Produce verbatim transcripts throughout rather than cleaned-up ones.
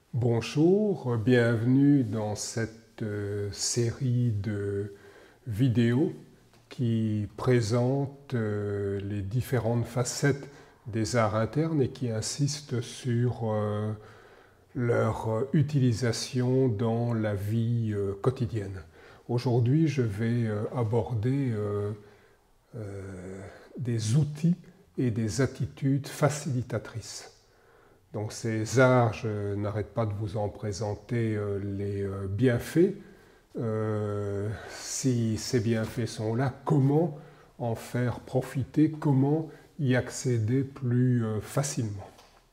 Bonjour, bienvenue dans cette euh, série de vidéos qui présentent euh, les différentes facettes des arts internes et qui insistent sur euh, leur utilisation dans la vie euh, quotidienne. Aujourd'hui, je vais euh, aborder euh, euh, des outils et des attitudes facilitatrices. Donc ces arts, je n'arrête pas de vous en présenter euh, les euh, bienfaits. Euh, si ces bienfaits sont là, comment en faire profiter, comment y accéder plus euh, facilement.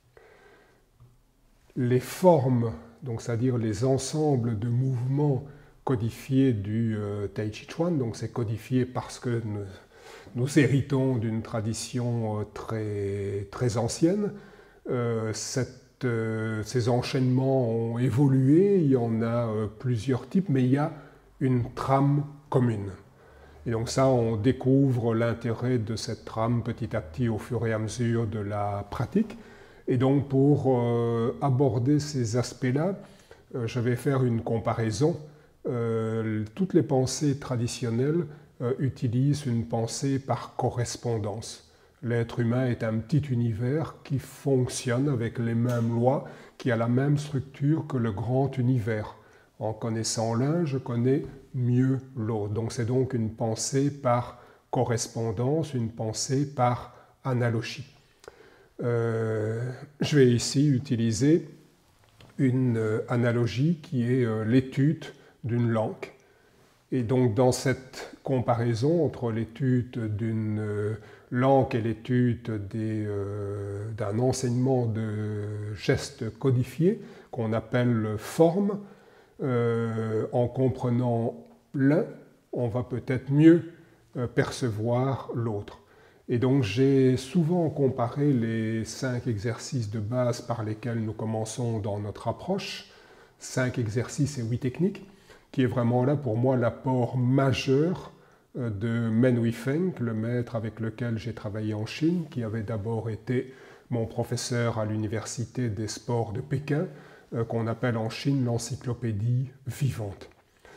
Les formes, donc c'est-à-dire les ensembles de mouvements codifiés du euh, Tai Chi Chuan, donc c'est codifié parce que nous, nous héritons d'une tradition euh, très, très ancienne. Euh, cette, euh, ces enchaînements ont évolué, il y en a euh, plusieurs types, mais il y a une trame commune. Et donc ça, on découvre l'intérêt de cette trame petit à petit au fur et à mesure de la pratique. Et donc pour euh, aborder ces aspects-là, euh, je vais faire une comparaison. Euh, toutes les pensées traditionnelles euh, utilisent une pensée par correspondance. L'être humain est un petit univers qui fonctionne avec les mêmes lois, qui a la même structure que le grand univers. En connaissant l'un, je connais mieux l'autre. Donc c'est donc une pensée par correspondance, une pensée par analogie. Euh, je vais ici utiliser une euh, analogie qui est euh, l'étude d'une langue. Et donc dans cette comparaison entre l'étude d'une euh, langue et l'étude euh, d'un enseignement de gestes codifiés qu'on appelle forme, euh, en comprenant l'un, on va peut-être mieux euh, percevoir l'autre. Et donc j'ai souvent comparé les cinq exercices de base par lesquels nous commençons dans notre approche, cinq exercices et huit techniques, qui est vraiment là pour moi l'apport majeur de Men Huifeng, le maître avec lequel j'ai travaillé en Chine, qui avait d'abord été mon professeur à l'université des sports de Pékin, euh, qu'on appelle en Chine l'encyclopédie vivante.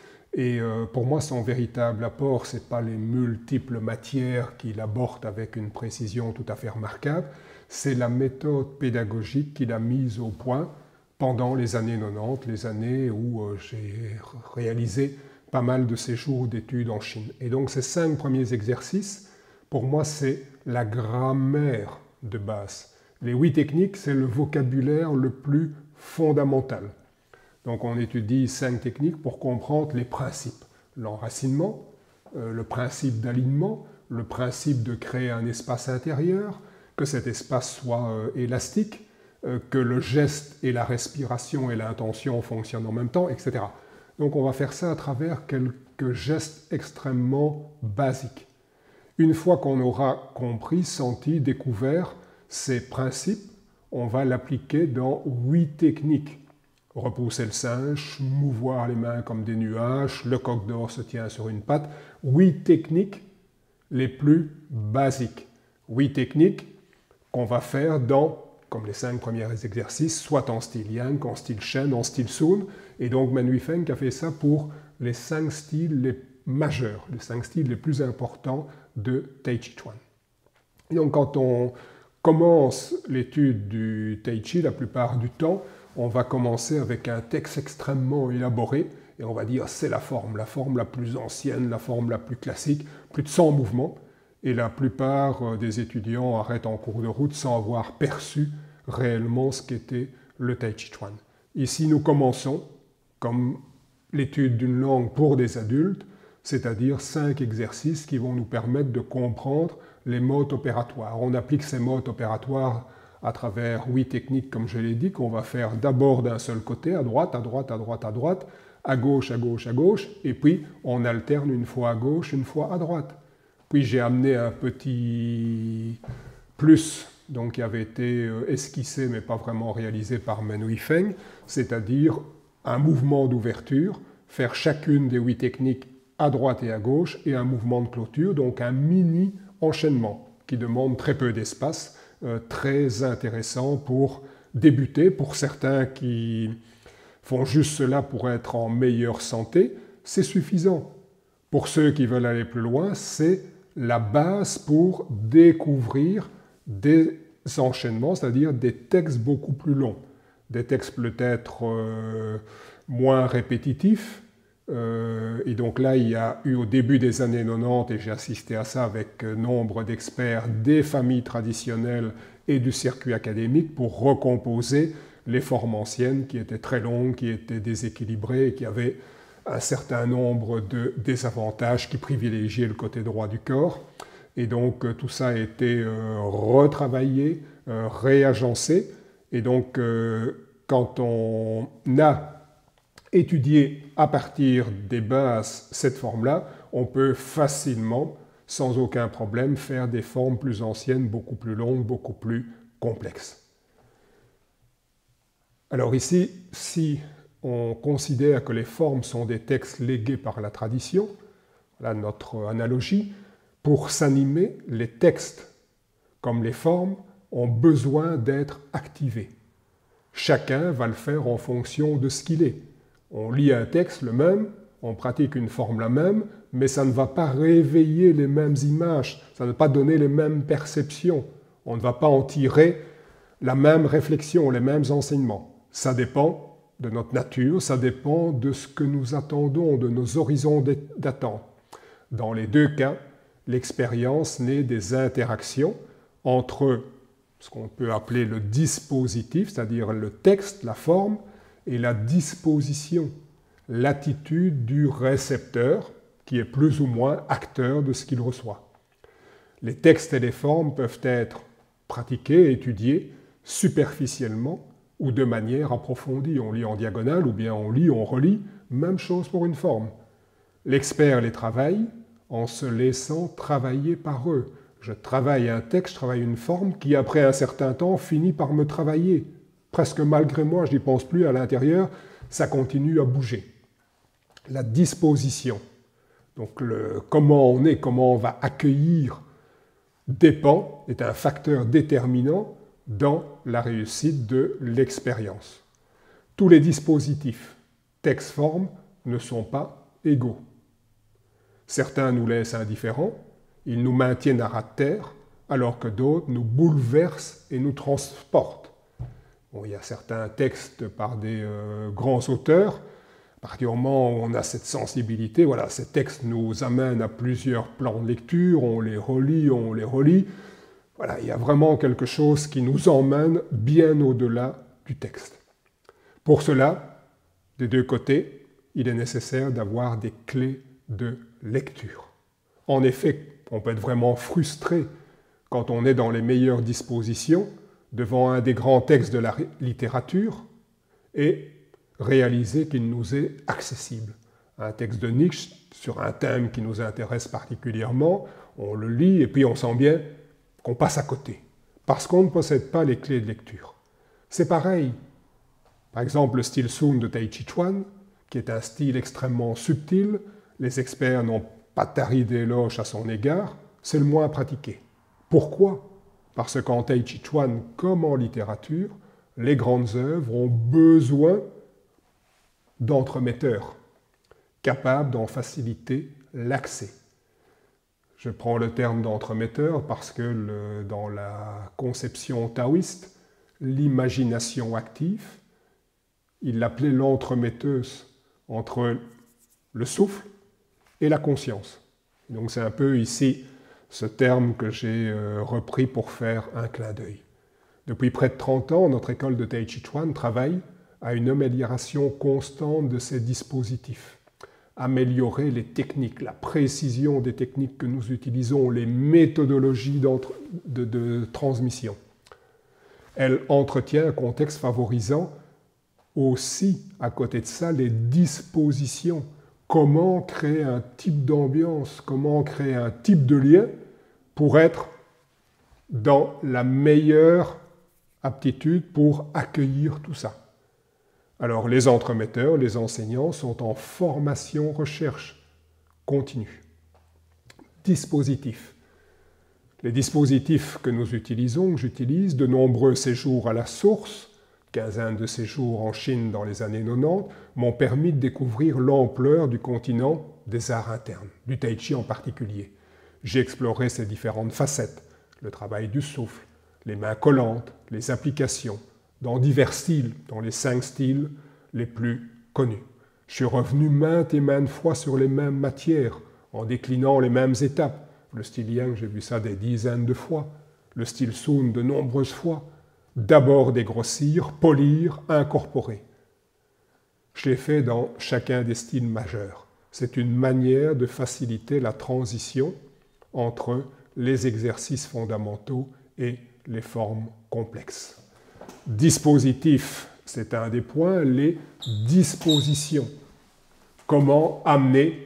Et euh, pour moi, son véritable apport, ce n'est pas les multiples matières qu'il aborde avec une précision tout à fait remarquable, c'est la méthode pédagogique qu'il a mise au point pendant les années quatre-vingt-dix, les années où euh, j'ai réalisé pas mal de séjours d'études en Chine. Et donc ces cinq premiers exercices, pour moi, c'est la grammaire de base. Les huit techniques, c'est le vocabulaire le plus fondamental. Donc on étudie cinq techniques pour comprendre les principes. L'enracinement, euh, le principe d'alignement, le principe de créer un espace intérieur, que cet espace soit euh, élastique, euh, que le geste et la respiration et l'intention fonctionnent en même temps, et cetera. Donc on va faire ça à travers quelques gestes extrêmement basiques. Une fois qu'on aura compris, senti, découvert ces principes, on va l'appliquer dans huit techniques. Repousser le singe, mouvoir les mains comme des nuages, le coq d'or se tient sur une patte. Huit techniques les plus basiques. Huit techniques qu'on va faire dans, comme les cinq premiers exercices, soit en style yang, en style shen, en style sun. Et donc Men Huifeng a fait ça pour les cinq styles les majeurs, les cinq styles les plus importants de Tai Chi Chuan. Et donc quand on commence l'étude du Tai Chi, la plupart du temps, on va commencer avec un texte extrêmement élaboré et on va dire c'est la forme, la forme la plus ancienne, la forme la plus classique, plus de cent mouvements. Et la plupart des étudiants arrêtent en cours de route sans avoir perçu réellement ce qu'était le Tai Chi Chuan. Ici, nous commençons comme l'étude d'une langue pour des adultes, c'est-à-dire cinq exercices qui vont nous permettre de comprendre les modes opératoires. On applique ces modes opératoires à travers huit techniques, comme je l'ai dit, qu'on va faire d'abord d'un seul côté, à droite, à droite, à droite, à droite, à gauche, à gauche, à gauche, et puis on alterne une fois à gauche, une fois à droite. Puis j'ai amené un petit plus, donc qui avait été esquissé mais pas vraiment réalisé par Men Huifeng, c'est-à-dire un mouvement d'ouverture, faire chacune des huit techniques à droite et à gauche, et un mouvement de clôture, donc un mini enchaînement qui demande très peu d'espace, euh, très intéressant pour débuter. Pour certains qui font juste cela pour être en meilleure santé, c'est suffisant. Pour ceux qui veulent aller plus loin, c'est la base pour découvrir des enchaînements, c'est-à-dire des textes beaucoup plus longs, des textes peut-être euh, moins répétitifs. Euh, et donc là, il y a eu au début des années quatre-vingt-dix, et j'ai assisté à ça avec nombre d'experts des familles traditionnelles et du circuit académique pour recomposer les formes anciennes qui étaient très longues, qui étaient déséquilibrées et qui avaient un certain nombre de désavantages qui privilégiaient le côté droit du corps. Et donc tout ça a été euh, retravaillé, euh, réagencé. Et donc euh, quand on a étudié à partir des bases cette forme-là, on peut facilement, sans aucun problème, faire des formes plus anciennes, beaucoup plus longues, beaucoup plus complexes. Alors ici, si on considère que les formes sont des textes légués par la tradition, voilà notre analogie, pour s'animer, les textes, comme les formes, ont besoin d'être activés. Chacun va le faire en fonction de ce qu'il est. On lit un texte le même, on pratique une forme la même, mais ça ne va pas réveiller les mêmes images, ça ne va pas donner les mêmes perceptions, on ne va pas en tirer la même réflexion, les mêmes enseignements. Ça dépend de notre nature, ça dépend de ce que nous attendons, de nos horizons d'attente. Dans les deux cas, l'expérience naît des interactions entre ce qu'on peut appeler le dispositif, c'est-à-dire le texte, la forme, et la disposition, l'attitude du récepteur, qui est plus ou moins acteur de ce qu'il reçoit. Les textes et les formes peuvent être pratiqués, étudiés superficiellement ou de manière approfondie. On lit en diagonale ou bien on lit, on relit, même chose pour une forme. L'expert les travaille en se laissant travailler par eux. Je travaille un texte, je travaille une forme qui, après un certain temps, finit par me travailler. Presque malgré moi, je n'y pense plus, à l'intérieur, ça continue à bouger. La disposition, donc le, comment on est, comment on va accueillir, dépend, est un facteur déterminant dans la réussite de l'expérience. Tous les dispositifs, texte, forme, ne sont pas égaux. Certains nous laissent indifférents, ils nous maintiennent à ras de terre, alors que d'autres nous bouleversent et nous transportent. Bon, il y a certains textes par des euh, grands auteurs, à partir du moment où on a cette sensibilité, voilà, ces textes nous amènent à plusieurs plans de lecture, on les relit, on les relit. Voilà, il y a vraiment quelque chose qui nous emmène bien au-delà du texte. Pour cela, des deux côtés, il est nécessaire d'avoir des clés de lecture. En effet, on peut être vraiment frustré quand on est dans les meilleures dispositions devant un des grands textes de la littérature et réaliser qu'il nous est accessible. Un texte de Nietzsche sur un thème qui nous intéresse particulièrement, on le lit et puis on sent bien qu'on passe à côté, parce qu'on ne possède pas les clés de lecture. C'est pareil. Par exemple, le style Sun de Tai-Chi Chuan, qui est un style extrêmement subtil, les experts n'ont pas tari d'éloges à son égard, c'est le moins pratiqué. Pourquoi ? Parce qu'en Tai-Chi Chuan, comme en littérature, les grandes œuvres ont besoin d'entremetteurs, capables d'en faciliter l'accès. Je prends le terme d'entremetteur parce que le, dans la conception taoïste, l'imagination active, il l'appelait l'entremetteuse entre le souffle et la conscience. Donc c'est un peu ici ce terme que j'ai repris pour faire un clin d'œil. Depuis près de trente ans, notre école de Tai-Chi Chuan travaille à une amélioration constante de ces dispositifs. Améliorer les techniques, la précision des techniques que nous utilisons, les méthodologies de, de transmission. Elle entretient un contexte favorisant aussi, à côté de ça, les dispositions. Comment créer un type d'ambiance, comment créer un type de lien pour être dans la meilleure aptitude pour accueillir tout ça. Alors, les entremetteurs, les enseignants sont en formation recherche continue. Dispositifs. Les dispositifs que nous utilisons, que j'utilise, de nombreux séjours à la source, quinzaine de séjours en Chine dans les années quatre-vingt-dix, m'ont permis de découvrir l'ampleur du continent des arts internes, du tai chi en particulier. J'ai exploré ses différentes facettes, le travail du souffle, les mains collantes, les applications, dans divers styles, dans les cinq styles les plus connus. Je suis revenu maintes et maintes fois sur les mêmes matières, en déclinant les mêmes étapes. Le style Yang, j'ai vu ça des dizaines de fois. Le style Sun, de nombreuses fois. D'abord dégrossir, polir, incorporer. Je l'ai fait dans chacun des styles majeurs. C'est une manière de faciliter la transition entre les exercices fondamentaux et les formes complexes. Dispositif, c'est un des points, les dispositions. Comment amener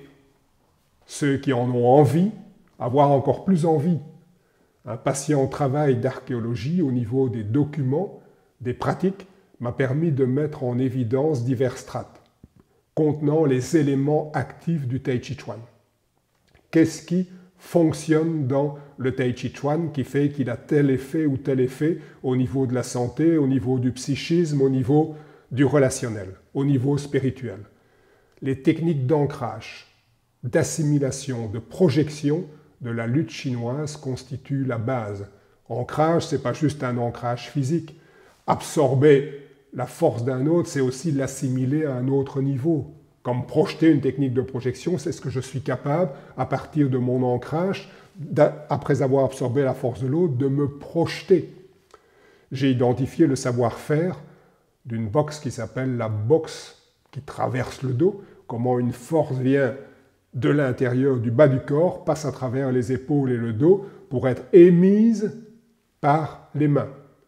ceux qui en ont envie à avoir encore plus envie. Un patient travail d'archéologie au niveau des documents, des pratiques, m'a permis de mettre en évidence diverses strates contenant les éléments actifs du Tai Chi Chuan. Qu'est-ce qui fonctionne dans le Tai Chi Chuan qui fait qu'il a tel effet ou tel effet au niveau de la santé, au niveau du psychisme, au niveau du relationnel, au niveau spirituel. Les techniques d'ancrage, d'assimilation, de projection de la lutte chinoise constituent la base. Ancrage, ce n'est pas juste un ancrage physique. Absorber la force d'un autre, c'est aussi l'assimiler à un autre niveau. Comme projeter une technique de projection, c'est ce que je suis capable, à partir de mon ancrage, après avoir absorbé la force de l'autre, de me projeter. J'ai identifié le savoir-faire d'une boxe qui s'appelle la boxe qui traverse le dos, comment une force vient de l'intérieur, du bas du corps, passe à travers les épaules et le dos pour être émise par les mains.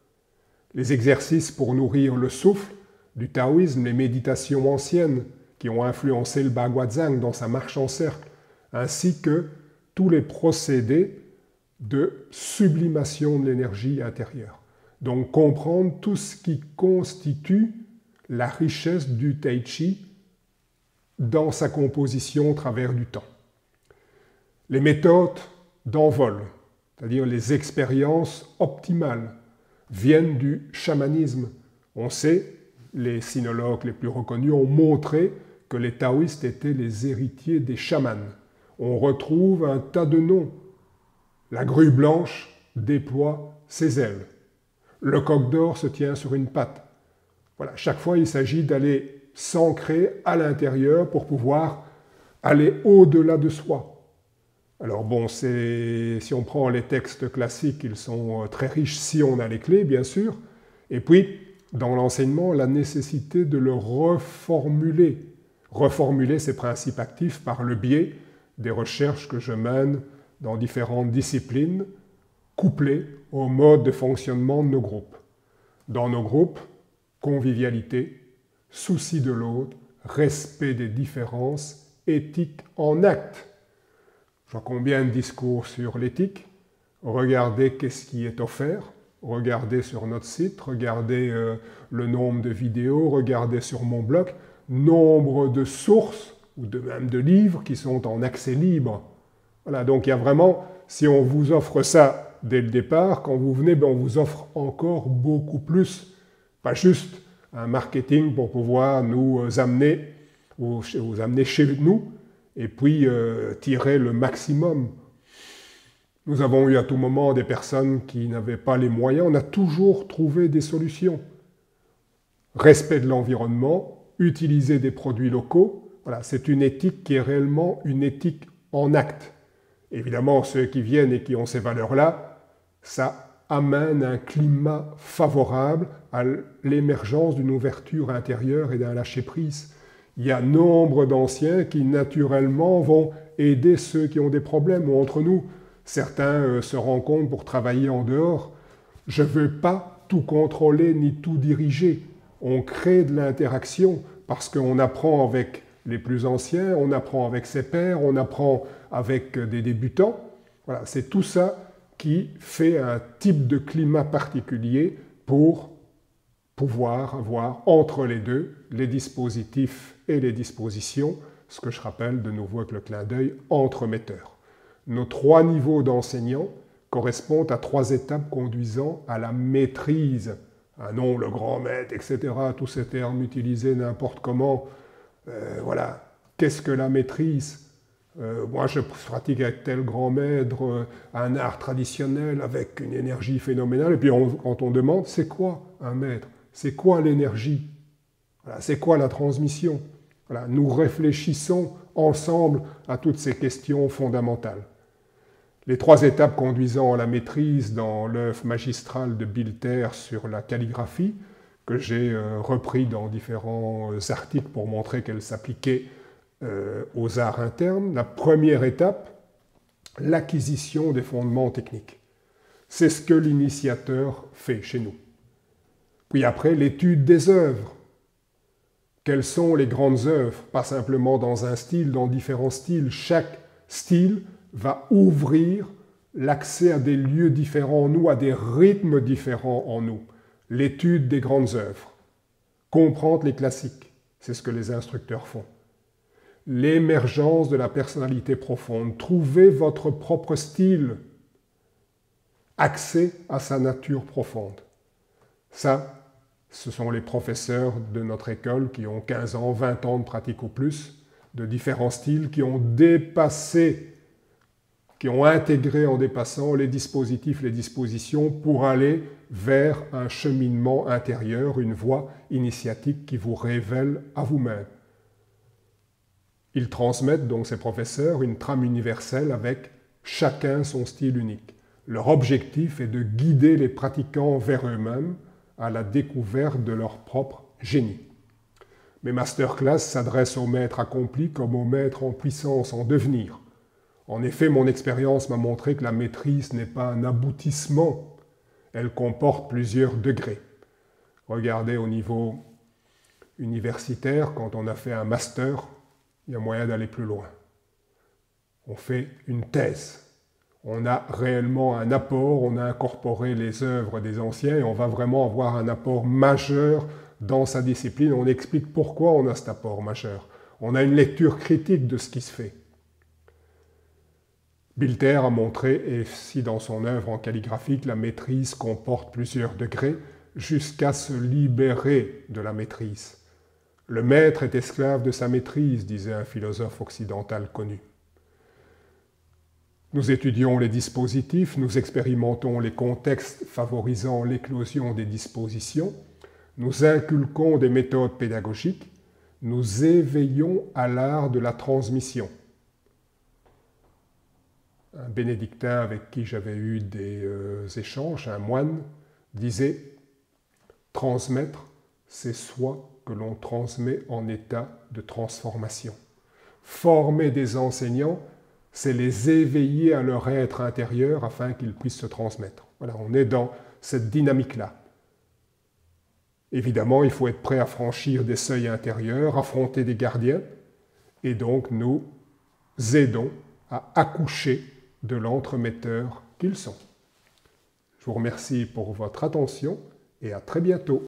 Les exercices pour nourrir le souffle du taoïsme, les méditations anciennes qui ont influencé le Baguazhang dans sa marche en cercle, ainsi que tous les procédés de sublimation de l'énergie intérieure. Donc comprendre tout ce qui constitue la richesse du Tai Chi dans sa composition au travers du temps. Les méthodes d'envol, c'est-à-dire les expériences optimales, viennent du chamanisme. On sait, les sinologues les plus reconnus ont montré que les taoïstes étaient les héritiers des chamans. On retrouve un tas de noms. La grue blanche déploie ses ailes. Le coq d'or se tient sur une patte. Voilà, chaque fois, il s'agit d'aller s'ancrer à l'intérieur pour pouvoir aller au-delà de soi. Alors bon, si on prend les textes classiques, ils sont très riches si on a les clés, bien sûr. Et puis, dans l'enseignement, la nécessité de le reformuler. Reformuler ces principes actifs par le biais des recherches que je mène dans différentes disciplines, couplées au mode de fonctionnement de nos groupes. Dans nos groupes, convivialité, souci de l'autre, respect des différences, éthique en acte. Je vois combien de discours sur l'éthique. Regardez qu'est-ce qui est offert, regardez sur notre site, regardez euh, le nombre de vidéos, regardez sur mon blog, nombre de sources, ou de, même de livres qui sont en accès libre. Voilà, donc il y a vraiment, si on vous offre ça dès le départ, quand vous venez, ben on vous offre encore beaucoup plus. Pas juste un marketing pour pouvoir nous amener, ou vous amener chez nous, et puis euh, tirer le maximum. Nous avons eu à tout moment des personnes qui n'avaient pas les moyens, on a toujours trouvé des solutions. Respect de l'environnement, utiliser des produits locaux, voilà, c'est une éthique qui est réellement une éthique en acte. Évidemment, ceux qui viennent et qui ont ces valeurs-là, ça amène un climat favorable à l'émergence d'une ouverture intérieure et d'un lâcher-prise. Il y a nombre d'anciens qui, naturellement, vont aider ceux qui ont des problèmes, ou entre nous. Certains euh, se rencontrent pour travailler en dehors. Je ne veux pas tout contrôler ni tout diriger. On crée de l'interaction parce qu'on apprend avec les plus anciens, on apprend avec ses pairs, on apprend avec des débutants. Voilà, c'est tout ça qui fait un type de climat particulier pour pouvoir avoir entre les deux les dispositifs et les dispositions, ce que je rappelle de nouveau avec le clin d'œil, entremetteurs. Nos trois niveaux d'enseignants correspondent à trois étapes conduisant à la maîtrise un nom, le grand maître, et cetera, tous ces termes utilisés n'importe comment. Euh, voilà, qu'est-ce que la maîtrise? euh, Moi, je pratique avec tel grand maître euh, un art traditionnel avec une énergie phénoménale. Et puis, on, quand on demande, c'est quoi un maître? C'est quoi l'énergie? Voilà, c'est quoi la transmission? Voilà, nous réfléchissons ensemble à toutes ces questions fondamentales. Les trois étapes conduisant à la maîtrise dans l'œuvre magistrale de Bilter sur la calligraphie, que j'ai euh, repris dans différents euh, articles pour montrer qu'elle s'appliquait euh, aux arts internes. La première étape, l'acquisition des fondements techniques. C'est ce que l'initiateur fait chez nous. Puis après, l'étude des œuvres. Quelles sont les grandes œuvres? Pas simplement dans un style, dans différents styles. Chaque style va ouvrir l'accès à des lieux différents en nous, à des rythmes différents en nous. L'étude des grandes œuvres. Comprendre les classiques, c'est ce que les instructeurs font. L'émergence de la personnalité profonde. Trouver votre propre style. Accès à sa nature profonde. Ça, ce sont les professeurs de notre école qui ont quinze ans, vingt ans de pratique ou plus, de différents styles, qui ont dépassé, qui ont intégré en dépassant les dispositifs, les dispositions pour aller vers un cheminement intérieur, une voie initiatique qui vous révèle à vous-même. Ils transmettent donc, ces professeurs, une trame universelle avec chacun son style unique. Leur objectif est de guider les pratiquants vers eux-mêmes à la découverte de leur propre génie. Mes masterclass s'adressent aux maîtres accomplis comme aux maîtres en puissance, en devenir. En effet, mon expérience m'a montré que la maîtrise n'est pas un aboutissement, elle comporte plusieurs degrés. Regardez au niveau universitaire, quand on a fait un master, il y a moyen d'aller plus loin. On fait une thèse. On a réellement un apport, on a incorporé les œuvres des anciens et on va vraiment avoir un apport majeur dans sa discipline. On explique pourquoi on a cet apport majeur. On a une lecture critique de ce qui se fait. Bilter a montré, et si dans son œuvre en calligraphie, que la maîtrise comporte plusieurs degrés jusqu'à se libérer de la maîtrise. Le maître est esclave de sa maîtrise, disait un philosophe occidental connu. Nous étudions les dispositifs, nous expérimentons les contextes favorisant l'éclosion des dispositions, nous inculquons des méthodes pédagogiques, nous éveillons à l'art de la transmission. Un bénédictin avec qui j'avais eu des euh, échanges, un moine, disait « Transmettre, c'est soi que l'on transmet en état de transformation. Former des enseignants, c'est les éveiller à leur être intérieur afin qu'ils puissent se transmettre. » Voilà, on est dans cette dynamique-là. Évidemment, il faut être prêt à franchir des seuils intérieurs, affronter des gardiens, et donc nous aidons à accoucher de l'entremetteur qu'ils sont. Je vous remercie pour votre attention et à très bientôt.